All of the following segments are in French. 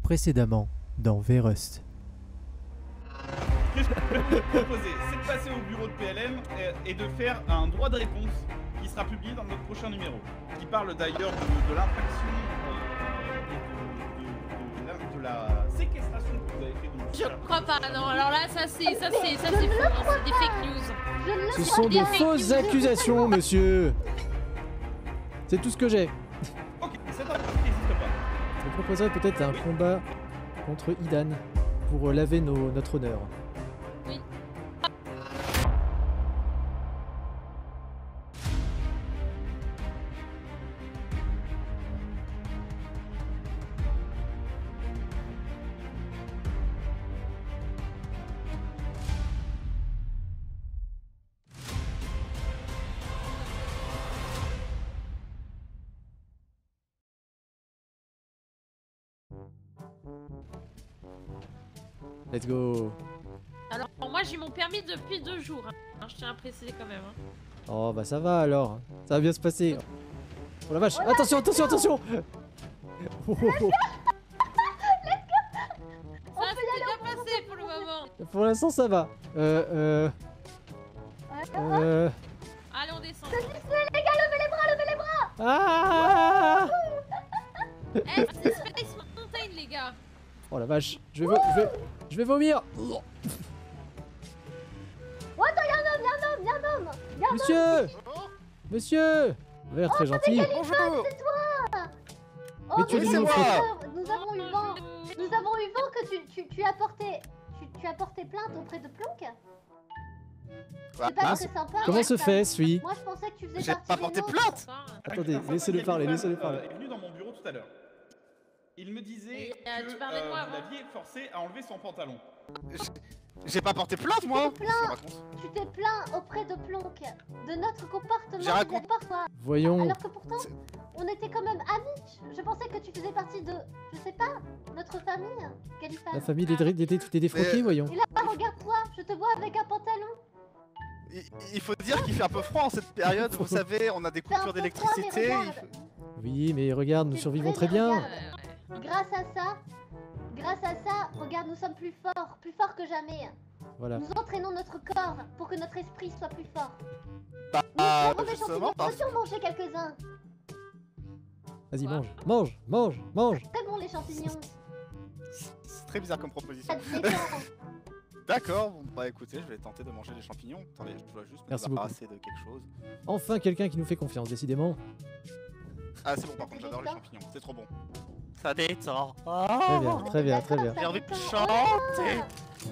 Précédemment, dans V-Rust. Ce que je peux vous proposer, c'est de passer au bureau de PLM et de faire un droit de réponse qui sera publié dans notre prochain numéro, qui parle d'ailleurs de l'infraction et de la séquestration que vous avez fait. Je crois pas, non, alors là, ça c'est faux, hein, c'est des fake news. Ce sont de fausses accusations, monsieur. C'est tout ce que j'ai. Ok, cette infraction n'existe pas. Je proposerais peut-être un combat contre Idan pour laver notre honneur. Oui. Let's go. Alors moi j'ai mon permis depuis 2 jours, hein, je tiens à préciser quand même. Hein. Oh bah ça va alors. Ça va bien se passer. Oh la vache. Attention, attention, attention. Oh, oh, oh. Ça s'est bien passé pour le moment. Pour l'instant ça va. Allez on descend. Les gars, levez les bras. Ah. Eh, c'est Space Mountain les gars. Oh la vache. Je vais vomir. Oh, attends, y'a un homme. Monsieur. Vous avez l'air très gentil. Bonjour. C'est toi. Oh, Mais tu es nous du avons nouveau. nous avons eu vent. Nous avons eu vent que tu as porté. Tu as porté plainte auprès de Plonk. C'est pas très sympa. Comment se ça. fait, celui? Moi je pensais que tu faisais J'ai partie pas des porté nôtres. plainte. Attendez, laissez-le parler, laissez-le parler. Est venu dans mon bureau tout à l'heure. Il me disait Et, que tu parlais de moi vous avant. l'aviez forcé à enlever son pantalon. J'ai pas porté plainte moi. Tu t'es plaint auprès de Plonk de notre comportement J'ai raconté- parfois. Voyons. Alors que pourtant, on était quand même amis. Je pensais que tu faisais partie de, je sais pas, notre famille, Califan. La famille des défroqués, Mais- voyons. Et là, regarde-toi, je te vois avec un pantalon. Il faut dire qu'il fait un peu froid en cette période. Vous savez, on a des Fait un coupures peu d'électricité. froid, mais il regarde. faut- Oui, mais regarde, nous C'est survivons vrai, très mais bien. regarde. Grâce à ça, regarde, nous sommes plus forts que jamais. Voilà. Nous entraînons notre corps pour que notre esprit soit plus fort. Bah, Nous avons des justement, champignons, parce- peux-tu en manger quelques-uns? Vas-y, Quoi mange, mange, mange, mange. Très bon les champignons. c'est très bizarre comme proposition. Ça te détend. D'accord, bon, bah écoutez, je vais tenter de manger des champignons. Attendez, je dois juste me Merci débarrasser de quelque chose. Enfin, quelqu'un qui nous fait confiance, décidément. Ah, c'est bon, par contre, j'adore les champignons, c'est trop bon. Ça détend. Très bien, très bien, très bien. J'ai envie de chanter.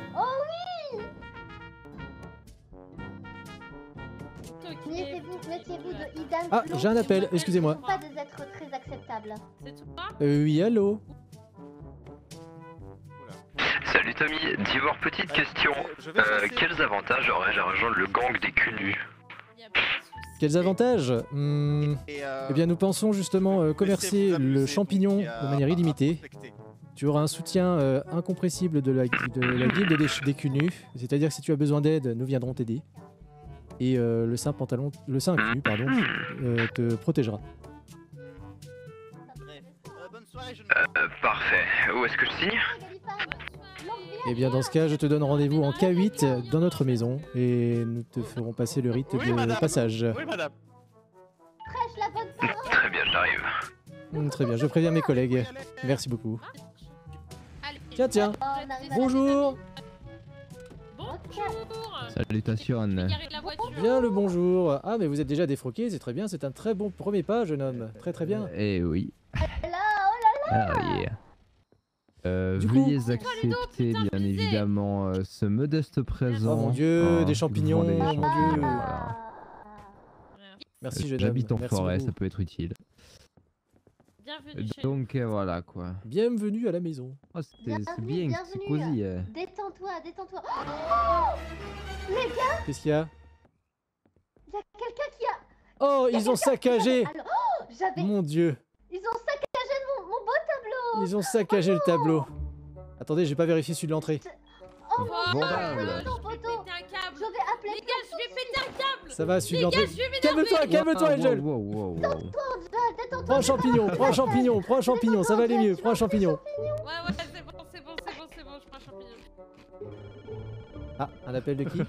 Méfiez-vous de Idan. Ah, Plonk, j'ai un appel, qui ne excusez-moi. sont pas des êtres très acceptables. C'est toi? Oui, allô. Salut Tommy, d'Ivoire, petite question. Je vais chasser- Quels avantages aurais-je à rejoindre le gang des culus? Y a pas de soucis. Quels avantages Eh bien, nous pensons justement commercer laissez-vous le amuser, champignon donc, il y a de manière à illimitée. prospecter. Tu auras un soutien incompressible de la guilde des Cunus. C'est-à-dire que si tu as besoin d'aide, nous viendrons t'aider. Et le saint Cunu, pardon, te protégera. Bref, bonne soirée, jeune Parfait. Où est-ce que je signe? Eh bien, dans ce cas, je te donne rendez-vous en K8 dans notre maison et nous te ferons passer le rite Oui, de madame. passage. Oui, madame. Prêche la bonne parole. Très bien, j'arrive. Très bien, je préviens mes collègues. Merci beaucoup. Allez. Tiens, tiens. Oh, on arrive à la Bonjour. Bonjour. Salutations. Je vais garer la voiture. Bien le bonjour. Ah, mais vous êtes déjà défroqué, c'est très bien. C'est un très bon premier pas, jeune homme. Très très bien. Eh oui. Là, Ah yeah. Du coup- Veuillez donc, accepter putain, bien je me disais. évidemment ce modeste présent. Oh mon Dieu, des je champignons, vous vends des mon champignons, Dieu. voilà. Merci, jeune homme. J'habite en Merci forêt, beaucoup. ça peut être utile. Bienvenue chez nous. Donc voilà quoi. Bienvenue à la maison. Oh, c'est Bienvenue, bien, c'est bienvenue. cosy. Détends-toi, détends-toi. Oh, les gars, Qu'est-ce qu'il y a? il y a quelqu'un qui a. Oh, ils ont saccagé. Alors, oh, j'avais. Mon Dieu. Ils ont saccagé mon beau tableau. Ils ont saccagé le tableau. Attendez, j'ai pas vérifié celui de l'entrée. Oh mon Vendable. Dieu, non, Je vais poteau. péter un câble. Je vais appeler. Les gars, je vais péter un câble. Ça va, celui de Les gars, l'entrée. je vais m'énerver. Calme-toi, calme-toi, Angel. Wow. Angel, détends-toi. Prends un champignon, prends un champignon, prends un champignon, ça va aller mieux. Prends un champignon. Ouais, Ah, un appel de qui?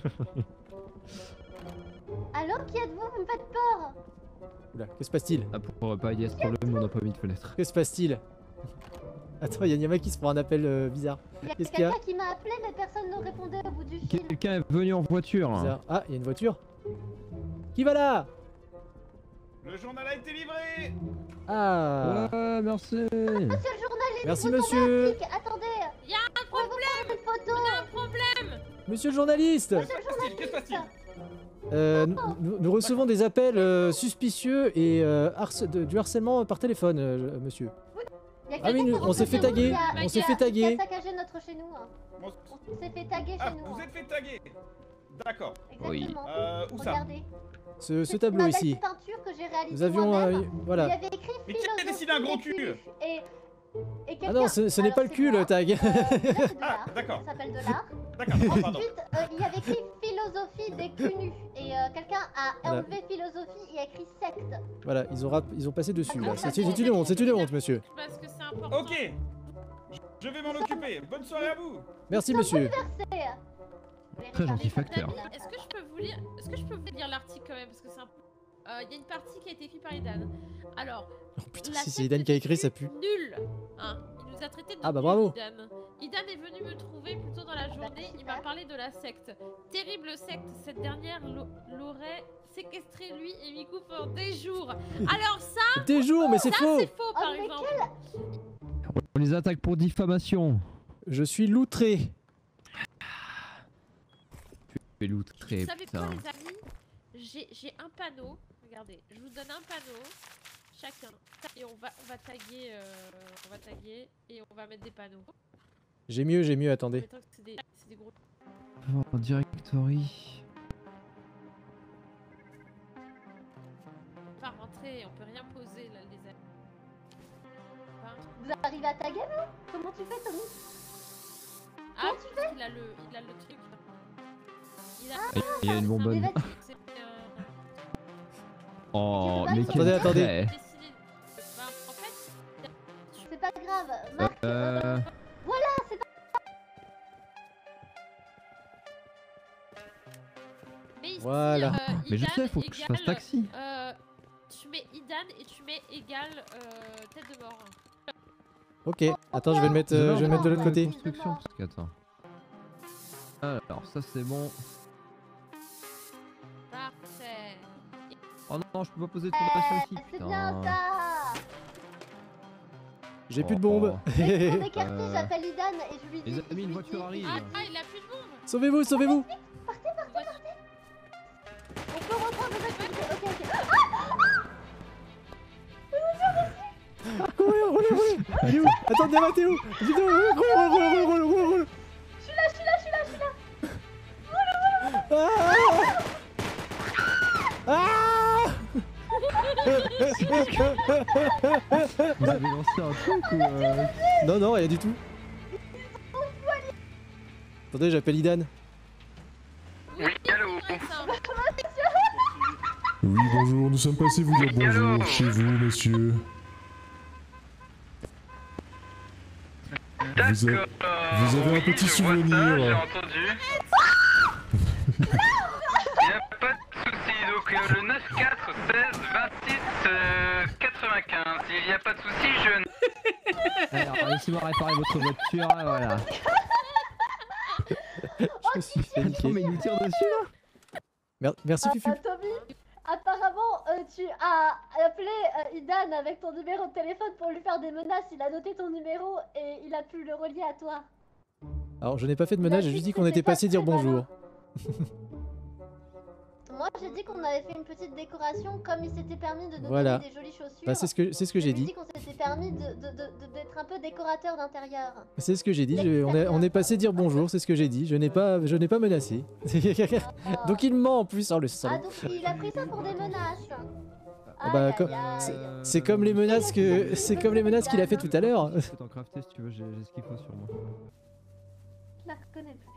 Alors, qui êtes-vous? Vous me faites peur. Oula, que se passe-t-il? Ah, pour pallier à ce problème, on n'a pas mis de fenêtre. Que se passe-t-il? Attends, il y a Nyama qui se prend un appel bizarre. Il y a Qu'est-ce qu'il y a? quelqu'un qui m'a appelé, mais personne ne répondait au bout du fil. Quelqu'un est venu en voiture. Bizarre. Ah, il y a une voiture. Qui va là? Le journal a été livré. Ah, Ouais, merci. Monsieur le journaliste, Merci, vous tombez monsieur. un flic. Attendez. Y a un Pouvez-vous prendre une photo? un problème. monsieur le journaliste. Monsieur le Qu'est-ce qui se journaliste. passe-t-il? Nous recevons des appels suspicieux et du harcèlement par téléphone, monsieur. Il y a Ah oui, quelqu'un qui on s'est rentre fait chez nous, taguer, qui a- on s'est qui fait a taguer. saccagé notre chez nous. Hein. Bon, On s'est fait taguer Ah, chez nous. vous hein. êtes fait taguer. D'accord. Oui. Exactement. Où ça? Regardez. Ce C'est tableau ma ici. belle peinture que j'ai réalisée Nous avions moi-même. Il y voilà. avait écrit Mais qui a philosophie dessiné un gros des cul? culus. Et Ah quelqu'un- non, ce n'est alors, pas le c'est cul moi. le tag. Là, c'est de Ah, l'art. d'accord. Ça s'appelle de l'art. D'accord. Oh, pardon. Ensuite, il y avait écrit philosophie des cunus. Et quelqu'un a Voilà. enlevé philosophie et a écrit secte. Voilà, ils ont passé dessus là. Ah, C'est une honte, monsieur. Parce que c'est important. Ok. Je vais m'en occuper. Bonne soirée à vous. Merci, monsieur. Très gentil Les facteur. amis, Est-ce que je peux vous lire l'article quand même parce que c'est un peu. Il y a une partie qui a été écrite par Idan. Alors, Oh putain, la si c'est secte Idan qui a des écrit, ça culus, pue. Nul. Hein. Il nous a traité de Ah bah nul, bravo. Idan. Idan est venu me trouver plus tôt dans la journée. Il m'a parlé de la secte. Terrible secte. Cette dernière l'aurait séquestré lui et Miku pendant des jours. Alors ça, Des jours, mais c'est faux. c'est faux par mais exemple. On les attaque pour diffamation. Je suis loutré. Tu es loutré, Vous savez quoi putain. les amis? J'ai un panneau. Regardez, je vous donne un panneau. Chacun. Et on va taguer. On va taguer et on va mettre des panneaux. J'ai mieux, attendez. Mettons que c'est des gros. Oh, directory. On va rentrer, on peut rien poser là les amis. Vous arrivez à taguer, vous? Comment tu fais, Tommy? Ah, il a le truc. Il a. Il y a une bonbonne. Mais vas-y. C'est Oh, Tu peux mais pas- quel Attendez. trait. dessiné. En fait, C'est pas grave. Marc, voilà, c'est pas... mais ici, Voilà. Mais je Idan sais, faut que je fasse égale, taxi. tu mets Idan et tu mets égal tête de mort. Ok, attends, je vais le mettre, je vais le mettre de l'autre côté. Construction, parce que attends. Alors, ça c'est bon. Parfait. Oh non, je peux pas poser de fondation ici, C'est bien putain. ça. J'ai plus de bombes. Mais pour m'écarter, Euh, j'appelle Idan et je lui dis... Les amis, je lui une voiture dis- arrive. Ah, il a plus de bombe. Sauvez-vous, sauvez-vous. On peut reprendre nos activités. Ok, ok. Courez, roulez. Il est où? Attends, Nyama, t'es où? Dis donc, roule. Je suis là. Ah Vous avez lancé un truc ou Non, rien du tout. Attendez, j'appelle Idan. Oui, allô. Oui, bonjour, nous sommes passés vous dire bonjour chez vous, monsieur. D'accord. Vous avez un petit je vois ça, souvenir. j'ai entendu. Il a pas de souci. Donc le 9 4 16 26 95. Il n'y a pas de souci, jeune. Alors, laissez-moi réparer votre voiture, voilà. Je me suis fait Attends, niquer. mais il nous tire dessus là. Merci, Fufu. Tommy, apparemment, tu as appelé Idan avec ton numéro de téléphone pour lui faire des menaces. Il a noté ton numéro et il a pu le relier à toi. Alors, je n'ai pas fait de menace, j'ai juste dit qu'on C'était était pas passé dire très bonjour. Moi, j'ai dit qu'on avait fait une petite décoration comme il s'était permis de nous Voilà. donner des jolies chaussures. Bah, c'est ce que Je j'ai lui ai dit. dit qu'on s'était permis d'être un peu décorateur d'intérieur. C'est ce que j'ai dit. On est passé dire bonjour, c'est ce que j'ai dit. Je n'ai pas menacé. Donc il ment en plus, oh le Ah, salaud. donc il a pris ça pour des menaces. Ah bah, Aïe, comme- aïe, aïe. C'est comme les menaces qu'il a fait tout à l'heure. Je peux t'en crafter si tu veux, j'ai ce qu'il faut sur moi. Je la reconnais plus.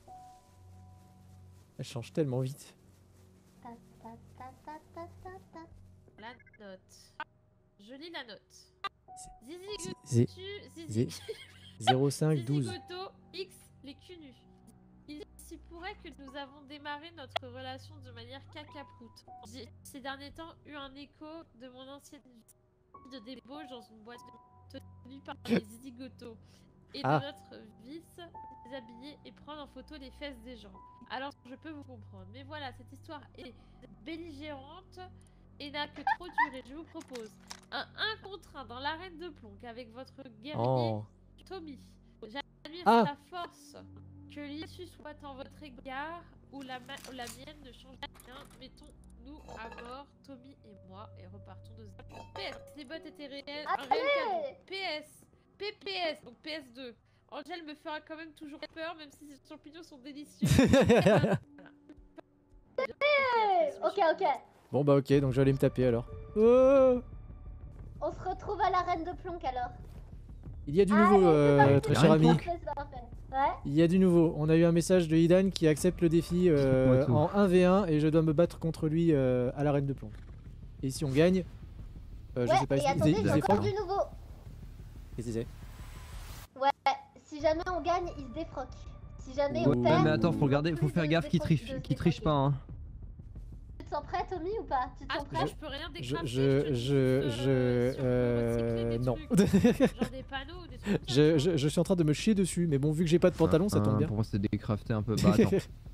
Elle change tellement vite. Ta, ta, ta, ta, ta, ta, ta. La note. Je lis la note. Zizi Zé- Gutu, Zé- Zizi 05 12. Zizi Goto, X, les cunus. Ici, s'y pourrait que nous avons démarré notre relation de manière cacaproute. J'ai ces derniers temps eu un écho de mon ancienne vie de débauche dans une boîte tenue par les zigotos et de notre vice déshabiller et prendre en photo les fesses des gens. Alors je peux vous comprendre, mais voilà, cette histoire est belligérante et n'a que trop duré. Je vous propose un 1 contre 1 dans l'arène de Plonk avec votre guerrier Tommy. J'admire la force que l'issue soit en votre égard ou la mienne ne change rien. Mettons-nous à bord, Tommy et moi, et repartons de zéro. PS, les bottes étaient réelles, un réel cadeau. PS, PPS, donc PS2. Angèle me fera quand même toujours peur, même si ces champignons sont délicieux. Ok. Bon bah ok, donc je vais aller me taper alors. Oh, On se retrouve à l'arène de Plonk alors. il y a du nouveau, très cher ami. Ouais. Il y a du nouveau. On a eu un message de Idan qui accepte le défi en 1v1 et je dois me battre contre lui à l'arène de Plonk. Et si on gagne, je sais pas, et attendez, j'ai encore défroque. du nouveau. Qu'est-ce que c'est? Ouais, si jamais on gagne, il se défroque. Si jamais on Ouais, perd... mais attends, faut regarder, faut faire gaffe qu'il triche pas, hein. Tu te sens prêt, Tommy, ou pas? Tu te sens prêt? Je peux rien décracher. Non. Genre des panneaux ou des trucs comme ça. Je suis en train de me chier dessus, mais bon, vu que j'ai pas de pantalon, ça tombe bien. Pour moi, c'est décrafté un peu. Bah, attends.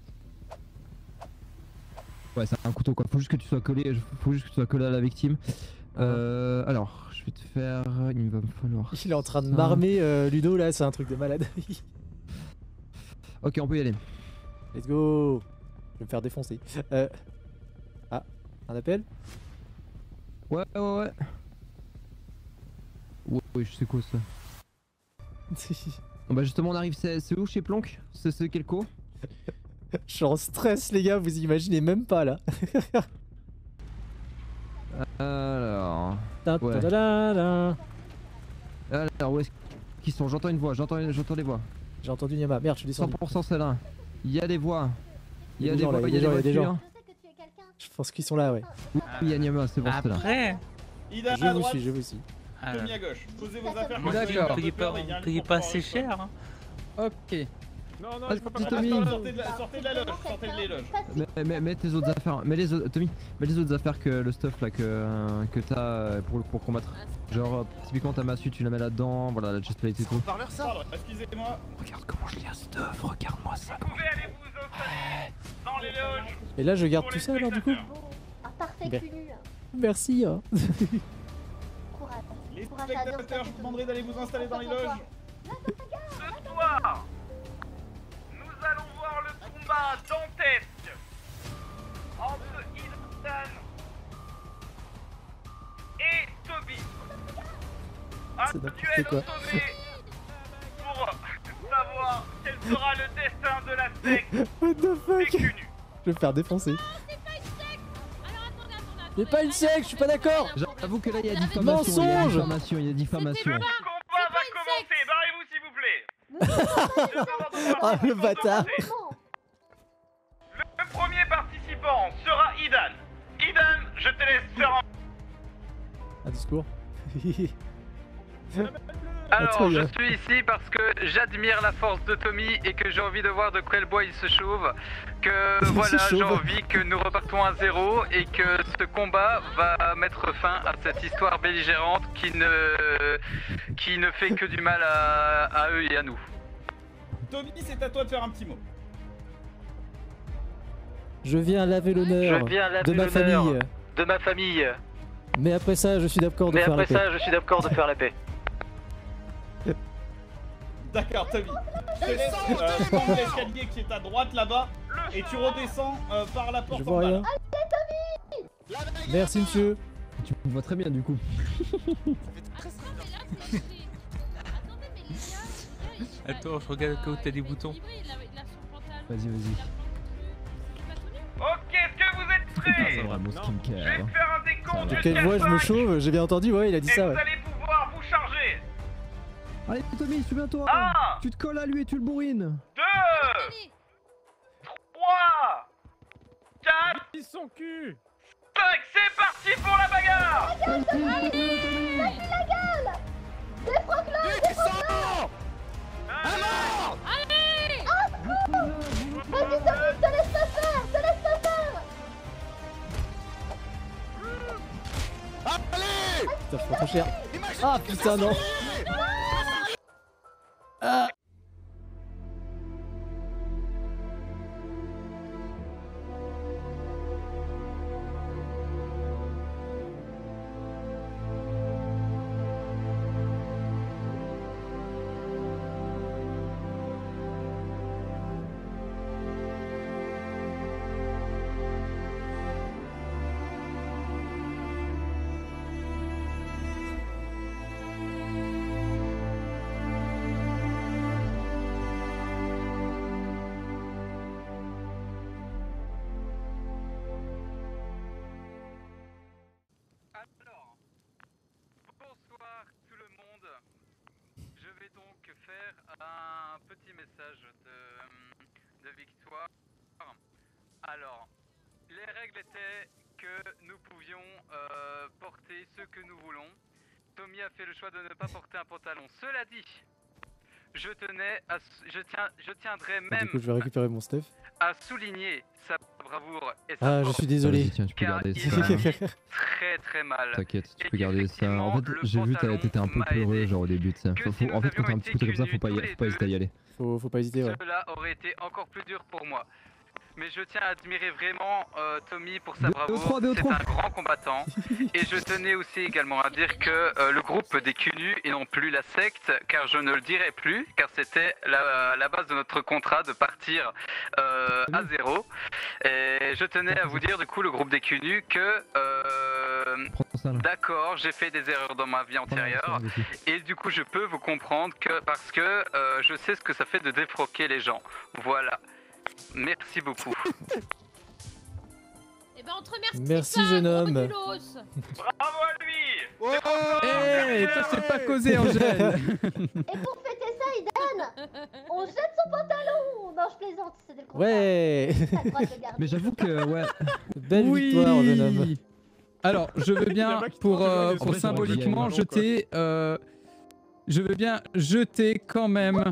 Ouais, c'est un couteau quoi. Faut juste que tu sois collé. Faut juste que tu sois collé à la victime. Alors, je vais te faire. Il va me falloir. Il est en train de m'armer Ludo là, c'est un truc de malade. Ok, on peut y aller. Let's go. Je vais me faire défoncer. Ah, un appel? Ouais. Ouais, je sais quoi ça. Bah justement, on arrive. C'est où chez Plonk? C'est quel co? Je suis en stress, les gars, vous imaginez même pas là. Alors. Ouais. Alors, où est-ce qu'ils sont? J'entends une voix, j'entends les voix. J'ai entendu Nyama, merde, je suis descendu. 100% celle-là. Il y a des voix. Il y a des voix, il y a des gens. Je pense qu'ils sont là, ouais. Oui, il y a Nyama, c'est bon, c'est là. Après, Idan Je à vous droite, suis, je vous suis. Tommy à gauche. Posez vos affaires. moi, D'accord. payez pas assez cher. Hein. Ok. Non, Ah, je peux pas dis faire Tommy. Sortez de la loge, sortez de l'éloge. Mets tes autres affaires, Tommy, mets les autres affaires que le stuff là que t'as pour combattre. Genre typiquement ta massue tu la mets là-dedans, voilà la chestplate et tout. Parleur ça. Pardon, excusez-moi. Regarde comment je lis un stuff, regarde-moi ça. Vous pouvez aller vous installer dans les loges. Et là, je garde tout ça alors du coup? Ah, parfait, Ben. Culu. Merci. Hein. Courage. Les Courage à Dieu, spectateurs, je vous demanderai d'aller vous installer dans les loges. Ce soir, nous allons voir le combat dantesque entre Idan et Toby. Un C'est n'importe duel quoi. au sommet pour savoir quel sera le destin de la secte What the fuck? des cunus. Je vais me faire défoncer. C'est pas une secte. Alors attendez. C'est pas une secte, je suis pas d'accord. J'avoue que là il y a diffamation, Mensonge. il y a diffamation. Le combat va commencer, barrez-vous s'il vous plaît. Ah le bâtard. Le premier participant sera Idan. Idan, je te laisse faire un... Un discours. Alors, Attends, je gars. suis ici parce que j'admire la force de Tommy et que j'ai envie de voir de quel bois il se chauffe. Que Il se voilà, j'ai chauffe. envie que nous repartons à zéro et que ce combat va mettre fin à cette histoire belligérante qui ne fait que du mal à eux et à nous. Tommy, c'est à toi de faire un petit mot. Je viens laver l'honneur Je viens laver de ma l'honneur famille. de ma famille. Mais après ça, je suis d'accord de Mais faire la après paix. ça, je suis d'accord de faire la paix. D'accord, Tommy. Je te laisse prendre l'escalier qui est à droite là-bas et tu redescends par la porte Je en vois bas. rien. Merci monsieur. Tu me vois très bien du coup. Attends, mais là, c'est écrit. Attendez, mais les gars, Attends, je regarde où t'as des boutons. Il a son pantalon. Vas-y, vas-y. Il a plein de trucs. Il est pas tout nu. Ok, est-ce que vous êtes prêts? C'est vraiment Je skincare. vais faire un décompte De jusqu'à quelle voix je me 5 chauffe? J'ai bien entendu, ouais, il a dit et ça, vous ouais. allez pouvoir vous charger. Allez Tommy, souviens-toi. 1, Tu te colles à lui et tu le bourrines. 2, Allez. 3, 4, Ils sont cul. 5, c'est parti pour la bagarre. Descends. Allez. Vas-y, faire. Ah putain, non. Ah. Alors, bonsoir tout le monde. Je vais donc faire un petit message de victoire. Alors, les règles étaient que nous pouvions porter ce que nous voulons. Tommy a fait le choix de ne pas porter un pantalon. Cela dit, je tiendrai Du même coup, je vais récupérer mon stuff. à souligner sa bravoure et sa Ah, je force, suis désolé. Vas-y, tiens, tu peux car garder il ça. va très très mal. T'inquiète, tu Et peux garder ça. En fait, qu'effectivement, j'ai vu le t'étais un peu pantalon m'a peureux aidé. genre au début, tu sais. Que si En nous fait, quand t'as un avions petit côté comme ça, été faut connus tous pas les hésiter à y aller. Faut pas hésiter, ouais. Cela aurait été encore plus dur pour moi. Mais je tiens à admirer vraiment Tommy pour sa 2-3, bravoure. 2-3. C'est un grand combattant. Et je tenais aussi également à dire que le groupe des Cunus et non plus la secte, car je ne le dirai plus, car c'était la base de notre contrat de partir à zéro. Et je tenais à vous dire du coup le groupe des Cunus que Prends ça là. d'accord, j'ai fait des erreurs dans ma vie antérieure. Et du coup je peux vous comprendre que parce que je sais ce que ça fait de défroquer les gens. Voilà. Merci beaucoup. Eh ben, on te remercie. Merci, pas, jeune gros homme. modulos. Bravo à lui. Eh, toi c'est pas causé, Angèle. Et pour fêter ça, Idan, on jette son pantalon. Non, je plaisante, c'était le contraire. Ouais. T'as le droit de le garder. Mais j'avoue que, ouais. Belle victoire, jeune homme. Alors, je veux bien, pour En vrai, symboliquement j'aurais dit, jeter... je veux bien jeter quand même...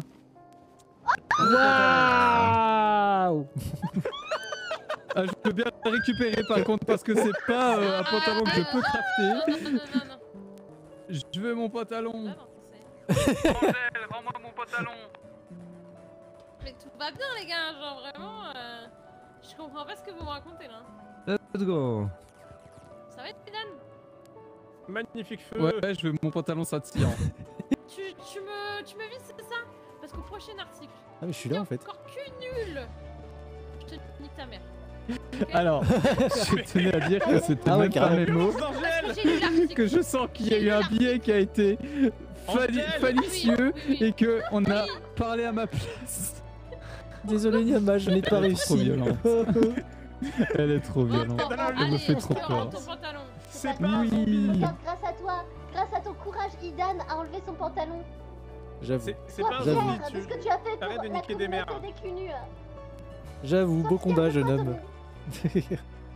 Waouh. Ah, je veux bien le récupérer par contre parce que c'est pas un pantalon que je peux crafter. Non. Je veux mon pantalon. Ah non, c'est- Angèle, rends-moi mon pantalon. Mais tout va bien, les gars. Genre, vraiment, je comprends pas ce que vous me racontez là. Let's go. Ça va être Idan? Magnifique feu. Ouais, je veux mon pantalon satin. Tu me vises, c'est ça? Parce qu'au prochain article, Ah, mais je suis là en fait. encore cul nul. Je te nique ta mère. Alors, je tenais à dire que c'était Ah ouais, même pas mes carrément. mots. Parce que j'ai lu l'article. Que je sens qu'il y a eu un billet qui a été falicieux Oui. et que on a parlé à ma place. Désolé, Nyama, je n'ai pas Elle est trop réussi. violente. Elle est trop violente. Bon, Elle me allez, fait trop tu rends peur. ton pantalon. C'est pas grave. Oui. Regarde, grâce à toi, grâce à ton courage, Idan a enlevé son pantalon. J'avoue. C'est Sois pas un fier zombie, de ce tu... que tu as fait Arrête pour de la niquer des mères. communauté des Cunus. J'avoue, beau Sois fier combat, de jeune toi, homme. Tommy.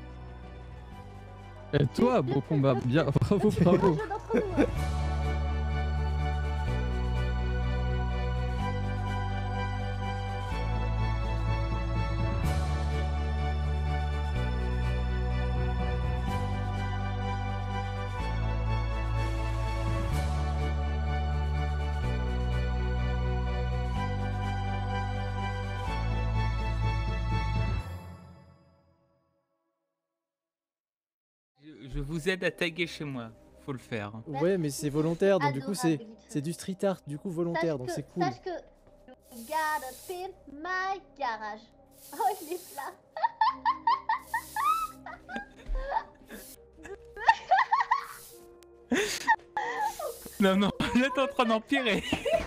Et toi, beau combat, bien, bravo, C'est bravo. un jeu d'entre nous. Je vous aide à taguer chez moi. Faut le faire. Ouais, mais c'est volontaire, donc du coup, Adorable, c'est du street art, du coup, volontaire, donc c'est cool. Sache que you gotta pin my garage. Oh, il est plat. Non, non, là t'es en train d'empirer.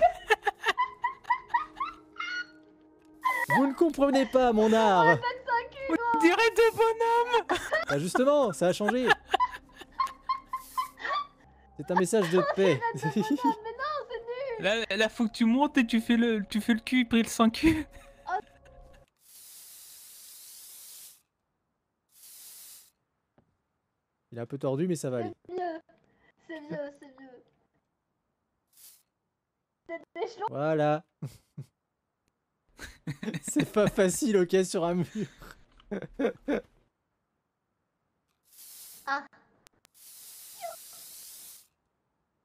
Vous ne comprenez pas mon art. On dirait deux bonhommes. Bah justement, ça a changé. C'est un message de paix. Mais non, c'est nul. Là, faut que tu montes et tu fais le cul pris le sans cul. Il est un peu tordu, mais ça va aller. C'est vieux. C'est vieux, c'est vieux. C'est des chelons. Voilà. C'est pas facile, ok, sur un mur. Ah.